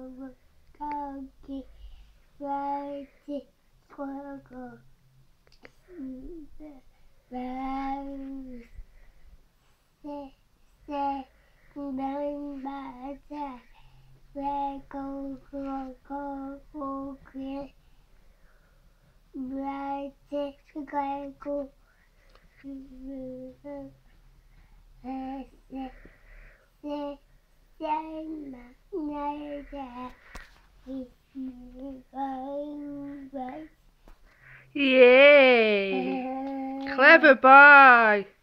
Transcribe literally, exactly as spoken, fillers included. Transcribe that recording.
Donkey, Righty, Squirrel, Rose, Say, Say, Nine, Butter, Red, Go, Go, Go, Go, Clear, Righty, Squirrel, Say, Say, Say, Nine, Yay! Clever boy!